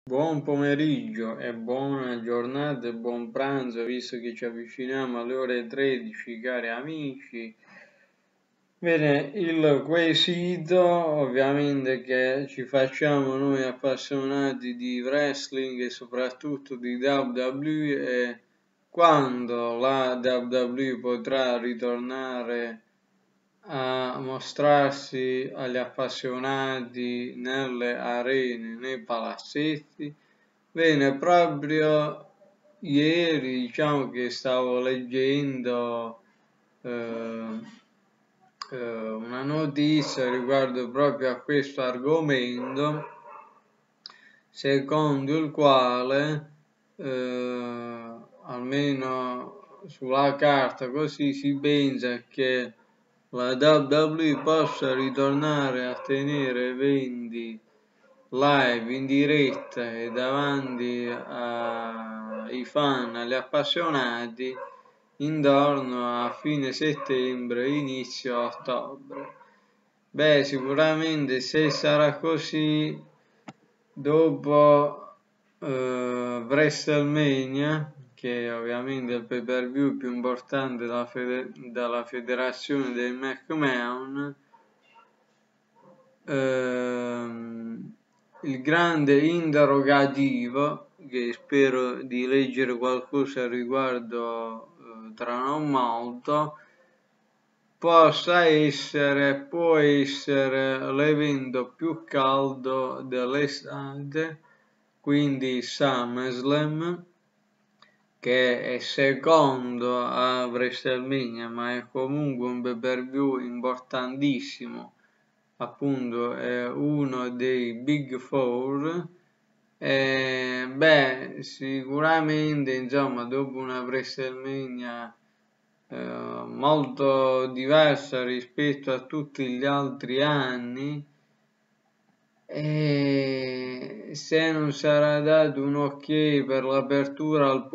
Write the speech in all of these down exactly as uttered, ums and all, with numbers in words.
Buon pomeriggio e buona giornata e buon pranzo, visto che ci avviciniamo alle ore tredici, cari amici. Bene, il quesito ovviamente che ci facciamo noi appassionati di wrestling e soprattutto di W W E è quando la W W E potrà ritornare a mostrarsi agli appassionati nelle arene, nei palazzetti. Bene, proprio ieri diciamo che stavo leggendo eh, eh, una notizia riguardo proprio a questo argomento, secondo il quale eh, almeno sulla carta così si pensa che la W W E possa ritornare a tenere eventi live in diretta e davanti ai fan, agli appassionati, intorno a fine settembre, inizio ottobre. Beh, sicuramente se sarà così, dopo eh, WrestleMania, che è ovviamente il pay per view più importante dalla, fede- dalla federazione del McMahon, ehm, il grande interrogativo, che spero di leggere qualcosa al riguardo eh, tra non molto, possa essere, può essere l'evento più caldo dell'estate, quindi SummerSlam, che è secondo a WrestleMania, ma è comunque un pay per view importantissimo, appunto è uno dei Big Four. E, beh, sicuramente, insomma, dopo una WrestleMania eh, molto diversa rispetto a tutti gli altri anni, e se non sarà dato un ok per l'apertura al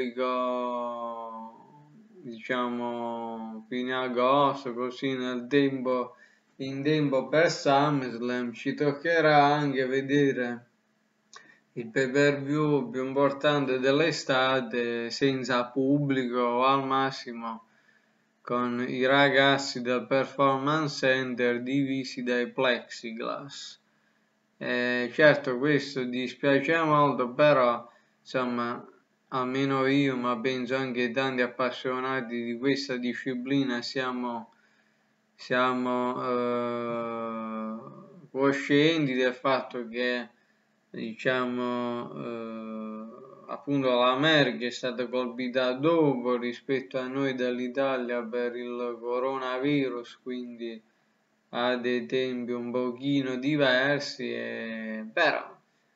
pubblico, diciamo fine agosto, così nel tempo, in tempo per SummerSlam, ci toccherà anche vedere il pay per view più importante dell'estate senza pubblico o al massimo con i ragazzi del Performance Center divisi dai plexiglass. Eh, certo, questo dispiace molto, però insomma, almeno io, ma penso anche tanti appassionati di questa disciplina, siamo, siamo eh, coscienti del fatto che, diciamo, eh, appunto l'America è stata colpita dopo rispetto a noi dall'Italia per il coronavirus, quindi ha dei tempi un pochino diversi, e, però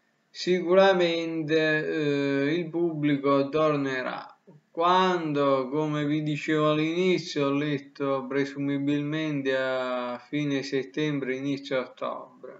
sicuramente eh, il pubblico tornerà. Quando, come vi dicevo all'inizio, ho letto presumibilmente a fine settembre, inizio ottobre.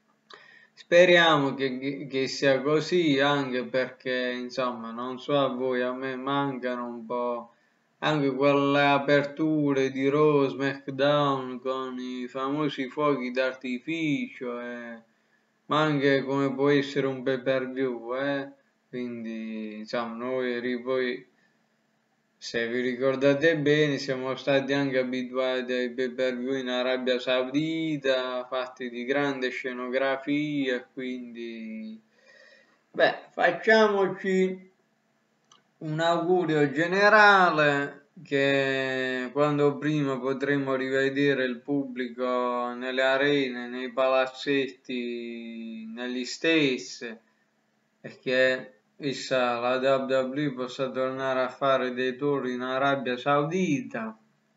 Speriamo che, che sia così, anche perché, insomma, non so a voi, a me mancano un po' anche quelle aperture di Raw, SmackDown con i famosi fuochi d'artificio, eh, ma anche come può essere un pay per view, eh? Quindi, insomma, noi poi, se vi ricordate bene, siamo stati anche abituati ai pay per view in Arabia Saudita, fatti di grande scenografia, quindi, beh, facciamoci un augurio generale che quando prima potremo rivedere il pubblico nelle arene, nei palazzetti, negli States, e che chissà la W W E possa tornare a fare dei tour in Arabia Saudita.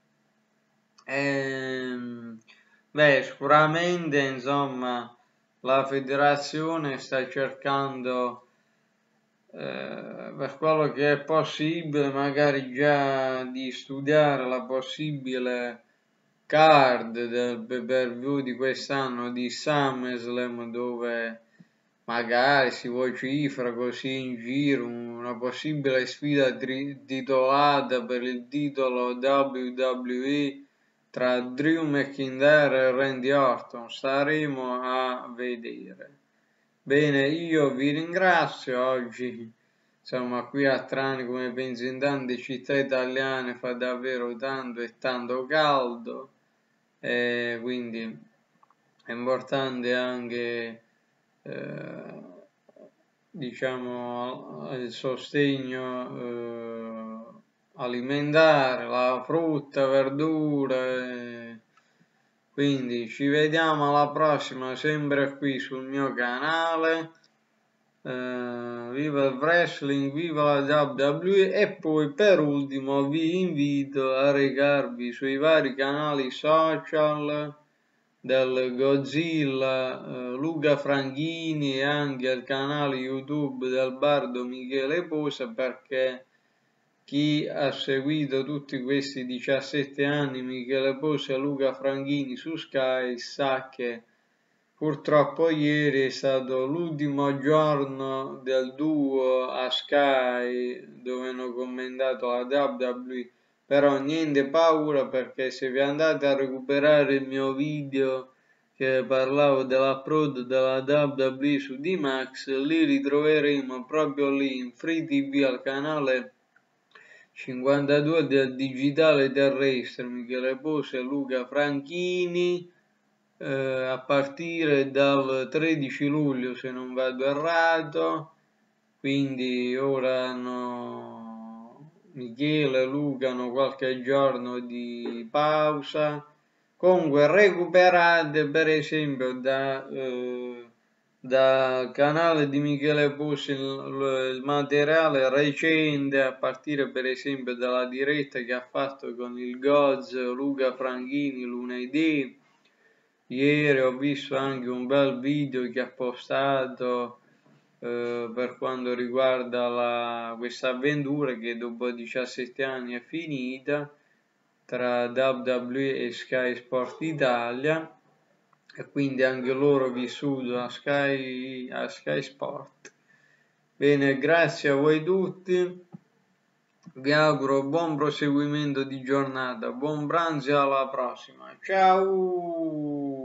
E, beh, sicuramente insomma la federazione sta cercando eh, per quello che è possibile, magari già di studiare la possibile card del pay per view di quest'anno di SummerSlam, dove magari si vocifera così in giro una possibile sfida tri- titolata per il titolo W W E tra Drew McIntyre e Randy Orton. Staremo a vedere. Bene, io vi ringrazio oggi, insomma, qui a Trani, come penso in tante città italiane, fa davvero tanto e tanto caldo, e quindi è importante anche, eh, diciamo, il sostegno eh, alimentare, la frutta, verdura. eh. Quindi ci vediamo alla prossima, sempre qui sul mio canale. Eh, viva il wrestling, viva la W W E e poi per ultimo vi invito a recarvi sui vari canali social del Godzilla eh, Luca Franchini e anche al canale YouTube del Bardo Michele Posa, perché chi ha seguito tutti questi diciassette anni Michele Posa e Luca Franchini su Sky sa che purtroppo ieri è stato l'ultimo giorno del duo a Sky dove hanno commentato la W W E, però niente paura, perché se vi andate a recuperare il mio video che parlavo dell'approdo della W W E su D-Max, li ritroveremo proprio lì in Free T V al canale cinquantadue del digitale terrestre Michele Posa e Luca Franchini. Eh, a partire dal tredici luglio, se non vado errato, quindi ora hanno Michele e Luca hanno qualche giorno di pausa. Comunque recuperate per esempio da, eh, dal canale di Michele Posi il, il materiale recente, a partire per esempio dalla diretta che ha fatto con il Goz Luca Franchini lunedì. Ieri ho visto anche un bel video che ha postato eh, per quanto riguarda la, questa avventura che dopo diciassette anni è finita tra W W E e Sky Sport Italia, e quindi anche loro vissuto a Sky, a Sky Sport. Bene, grazie a voi tutti. Vi auguro buon proseguimento di giornata, buon pranzo e alla prossima. Ciao!